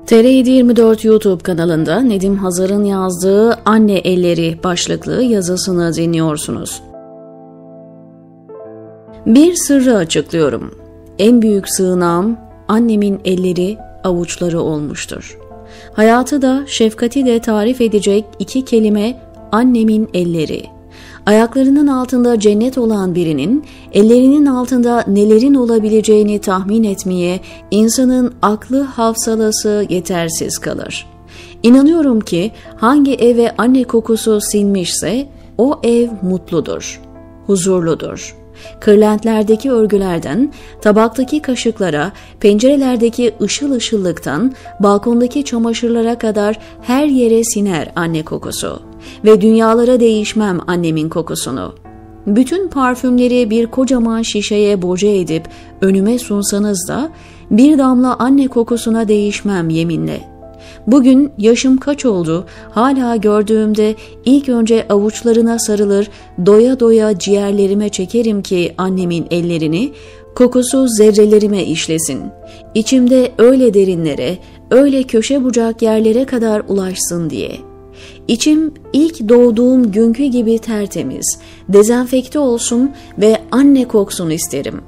TR724 YouTube kanalında Nedim Hazar'ın yazdığı Anne Elleri başlıklı yazısını dinliyorsunuz. Bir sırrı açıklıyorum. En büyük sığınağım annemin elleri, avuçları olmuştur. Hayatı da şefkati de tarif edecek iki kelime annemin elleri. Ayaklarının altında cennet olan birinin ellerinin altında nelerin olabileceğini tahmin etmeye insanın aklı hafsalası yetersiz kalır. İnanıyorum ki hangi eve anne kokusu sinmişse o ev mutludur, huzurludur. Kırlentlerdeki örgülerden, tabaktaki kaşıklara, pencerelerdeki ışıl ışıllıktan, balkondaki çamaşırlara kadar her yere siner anne kokusu. Ve dünyalara değişmem annemin kokusunu. Bütün parfümleri bir kocaman şişeye boca edip önüme sunsanız da bir damla anne kokusuna değişmem yeminle. Bugün yaşım kaç oldu, hala gördüğümde ilk önce avuçlarına sarılır, doya doya ciğerlerime çekerim ki annemin ellerini, kokusu zerrelerime işlesin. İçimde öyle derinlere, öyle köşe bucak yerlere kadar ulaşsın diye. İçim ilk doğduğum günkü gibi tertemiz, dezenfekte olsun ve anne koksun isterim.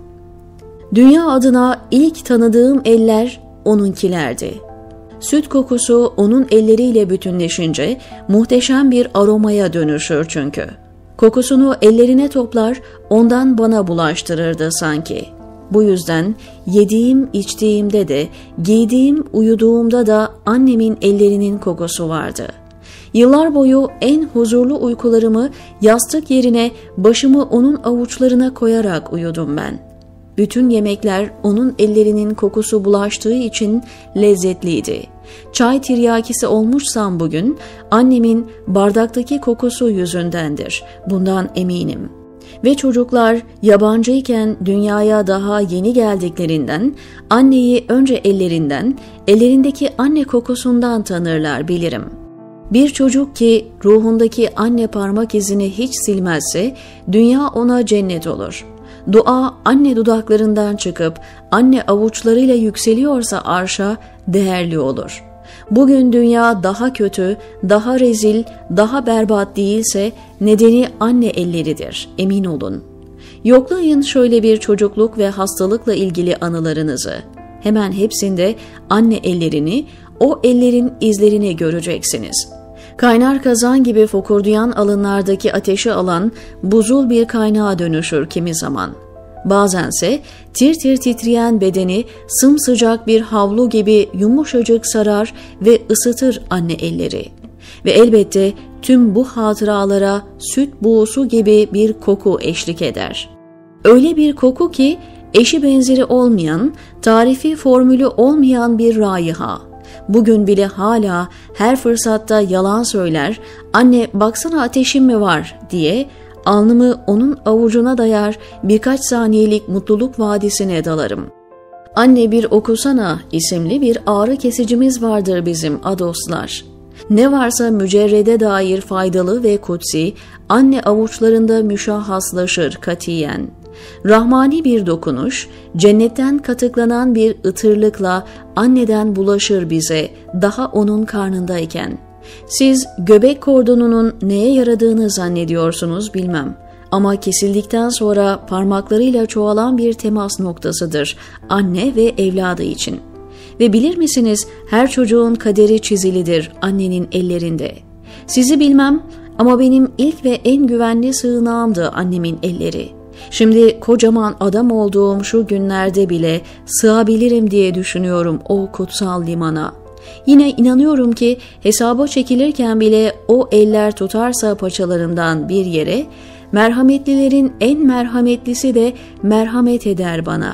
Dünya adına ilk tanıdığım eller onunkilerdi. Süt kokusu onun elleriyle bütünleşince muhteşem bir aromaya dönüşür çünkü. Kokusunu ellerine toplar, ondan bana bulaştırırdı sanki. Bu yüzden yediğim, içtiğimde de, giydiğim, uyuduğumda da annemin ellerinin kokusu vardı. Yıllar boyu en huzurlu uykularımı yastık yerine başımı onun avuçlarına koyarak uyudum ben. Bütün yemekler onun ellerinin kokusu bulaştığı için lezzetliydi. Çay tiryakisi olmuşsam bugün annemin bardaktaki kokusu yüzündendir. Bundan eminim. Ve çocuklar yabancıyken dünyaya daha yeni geldiklerinden anneyi önce ellerinden, ellerindeki anne kokusundan tanırlar bilirim. Bir çocuk ki ruhundaki anne parmak izini hiç silmezse dünya ona cennet olur. Dua anne dudaklarından çıkıp anne avuçlarıyla yükseliyorsa arşa değerli olur. Bugün dünya daha kötü, daha rezil, daha berbat değilse nedeni anne elleridir, emin olun. Yoklayın şöyle bir çocukluk ve hastalıkla ilgili anılarınızı. Hemen hepsinde anne ellerini, o ellerin izlerini göreceksiniz. Kaynar kazan gibi fokurdayan alınlardaki ateşi alan buzul bir kaynağa dönüşür kimi zaman. Bazense tir tir titreyen bedeni sımsıcak bir havlu gibi yumuşacık sarar ve ısıtır anne elleri. Ve elbette tüm bu hatıralara süt buğusu gibi bir koku eşlik eder. Öyle bir koku ki eşi benzeri olmayan, tarifi formülü olmayan bir raiha. Bugün bile hala her fırsatta yalan söyler, anne baksana ateşim mi var diye alnımı onun avucuna dayar, birkaç saniyelik mutluluk vadisine dalarım. Anne bir okusana isimli bir ağrı kesicimiz vardır bizim adoslar. Ne varsa mücerrede dair faydalı ve kutsi, anne avuçlarında müşahhaslaşır katiyen. Rahmani bir dokunuş, cennetten katıklanan bir ıtırlıkla anneden bulaşır bize daha onun karnındayken. Siz göbek kordonunun neye yaradığını zannediyorsunuz bilmem. Ama kesildikten sonra parmaklarıyla çoğalan bir temas noktasıdır anne ve evladı için. Ve bilir misiniz her çocuğun kaderi çizilidir annenin ellerinde. Sizi bilmem ama benim ilk ve en güvenli sığınağımdı annemin elleri. Şimdi kocaman adam olduğum şu günlerde bile sığabilirim diye düşünüyorum o kutsal limana. Yine inanıyorum ki hesaba çekilirken bile o eller tutarsa paçalarımdan bir yere, merhametlilerin en merhametlisi de merhamet eder bana.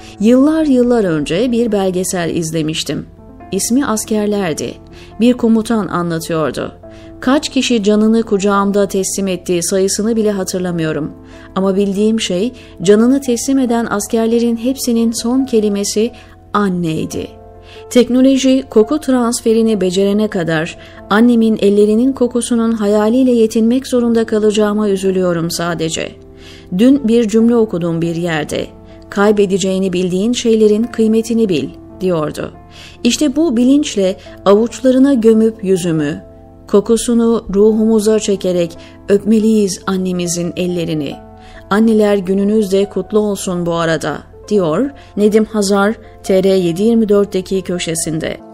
Yıllar önce bir belgesel izlemiştim. İsmi Askerlerdi. Bir komutan anlatıyordu. Kaç kişi canını kucağımda teslim ettiği sayısını bile hatırlamıyorum. Ama bildiğim şey canını teslim eden askerlerin hepsinin son kelimesi anneydi. Teknoloji koku transferini becerene kadar annemin ellerinin kokusunun hayaliyle yetinmek zorunda kalacağıma üzülüyorum sadece. Dün bir cümle okudum bir yerde. Kaybedeceğini bildiğin şeylerin kıymetini bil, diyordu. İşte bu bilinçle avuçlarına gömüp yüzümü, kokusunu ruhumuza çekerek öpmeliyiz annemizin ellerini. Anneler gününüz de kutlu olsun bu arada, diyor Nedim Hazar TR724'deki köşesinde.